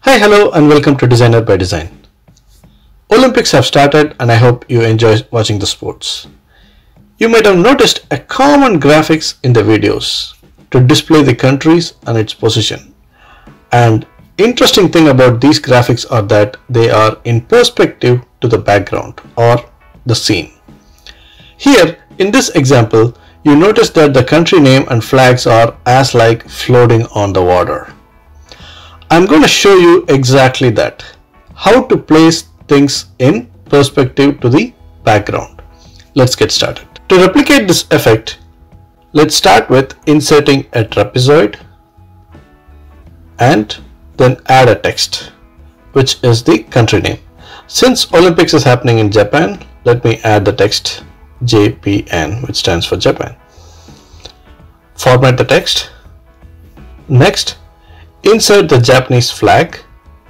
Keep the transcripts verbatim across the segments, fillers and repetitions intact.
Hi, hello and welcome to Dzyner by Design. Olympics have started and I hope you enjoy watching the sports. You might have noticed a common graphics in the videos to display the countries and its position. And interesting thing about these graphics are that they are in perspective to the background or the scene. Here in this example, you notice that the country name and flags are as like floating on the water. I'm going to show you exactly that, how to place things in perspective to the background. Let's get started. To replicate this effect, let's start with inserting a trapezoid and then add a text, which is the country name. Since Olympics is happening in Japan, let me add the text J P N, which stands for Japan. Format the text. Next, insert the Japanese flag.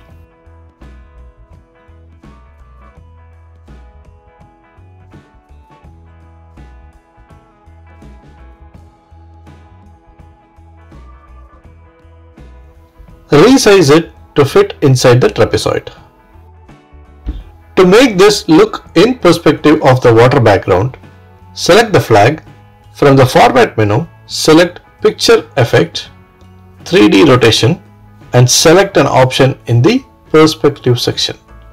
Resize it to fit inside the trapezoid. To make this look in perspective of the water background, select the flag. From the Format menu, select Picture Effect, three D Rotation and select an option in the Perspective section.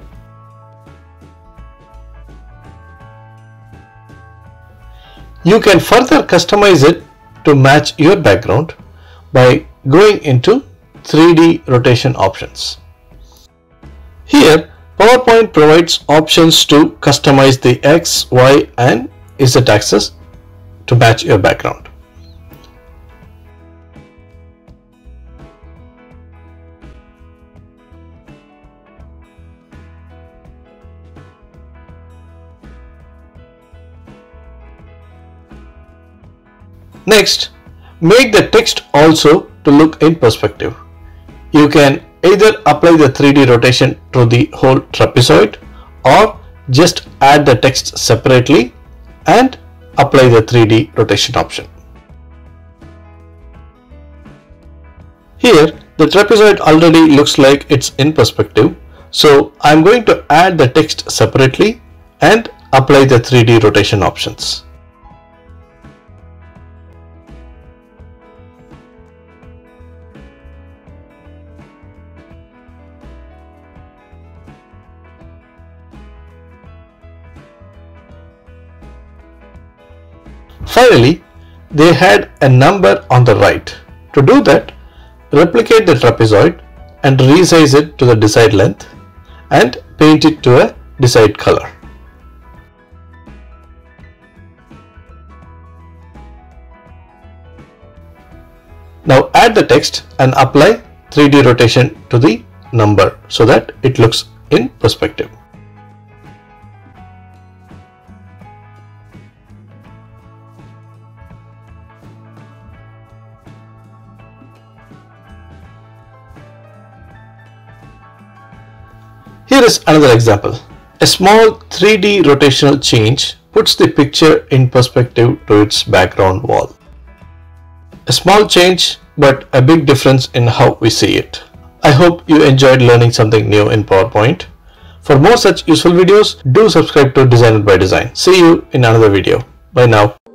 You can further customize it to match your background by going into three D rotation options. Here, PowerPoint provides options to customize the X, Y and Z axis to match your background. Next, make the text also to look in perspective. You can either apply the three D rotation to the whole trapezoid or just add the text separately and apply the three D rotation option. Here, the trapezoid already looks like it's in perspective, so I'm going to add the text separately and apply the three D rotation options. Finally, they had a number on the right. To do that, replicate the trapezoid and resize it to the desired length and paint it to a desired color. Now add the text and apply three D rotation to the number so that it looks in perspective. Here is another example. A small three D rotational change puts the picture in perspective to its background wall. A small change, but a big difference in how we see it. I hope you enjoyed learning something new in PowerPoint. For more such useful videos, do subscribe to Dzyner by Design. See you in another video. Bye now.